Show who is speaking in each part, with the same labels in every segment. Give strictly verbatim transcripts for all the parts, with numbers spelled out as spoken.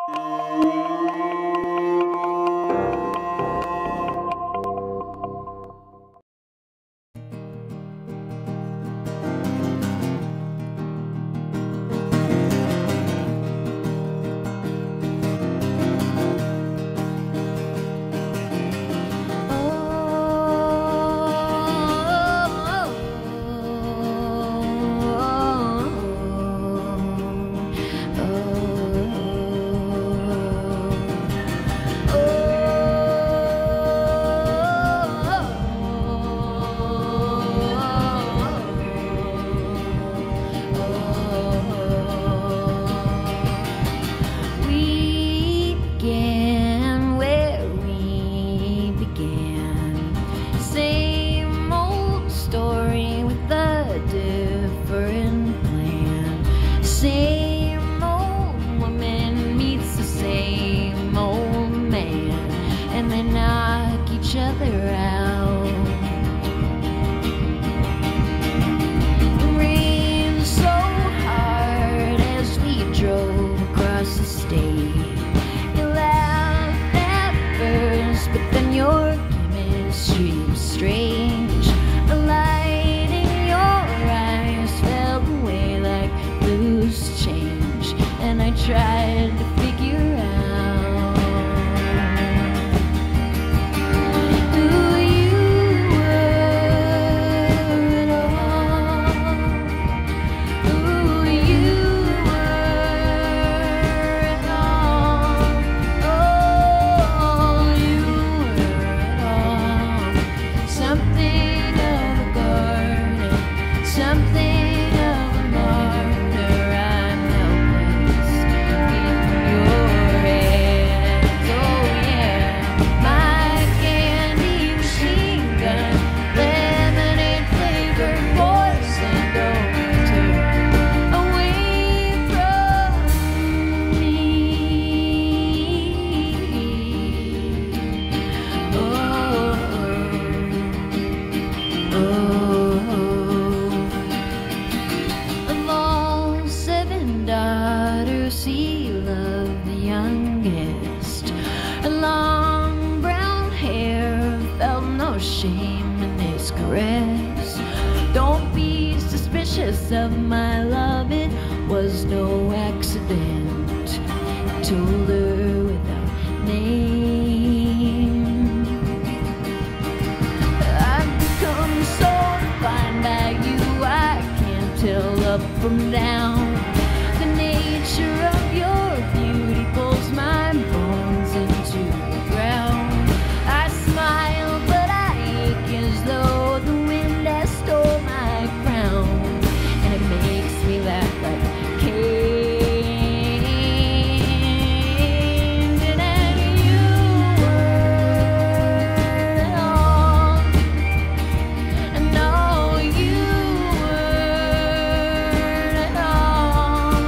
Speaker 1: Of my love, it was no accident. Told her without name. I've become so defined by you, I can't tell up from down. The nature of your beauty pulls my bones into the ground. I smile, but I ache as though the wind has stole my crown. Makes me laugh like Cain. And you were it all. And no, you were it all.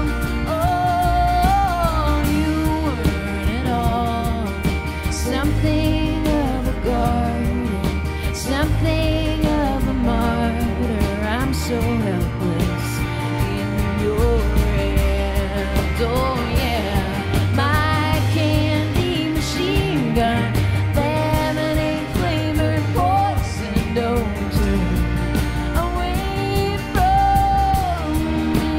Speaker 1: Oh, you were it all. Something of a garden, something of a martyr. I'm so helpless. Oh yeah, my candy machine gun, lemonade flavored poison, don't turn away from me.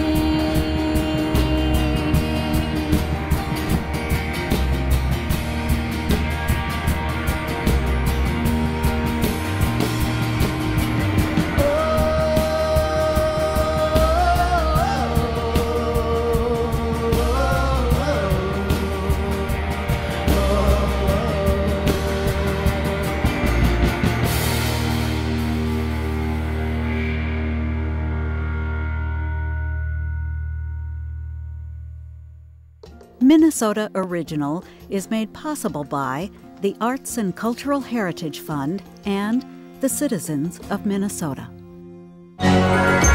Speaker 2: Minnesota Original is made possible by the Arts and Cultural Heritage Fund and the citizens of Minnesota.